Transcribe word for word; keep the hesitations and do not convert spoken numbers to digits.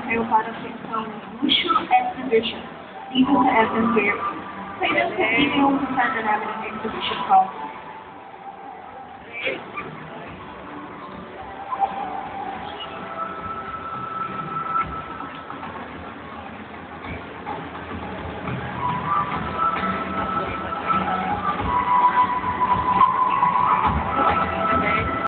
kayo para sa isang wushu exhibition dito sa S M Fairview. So, ito po yung sasada namin ng exhibition house.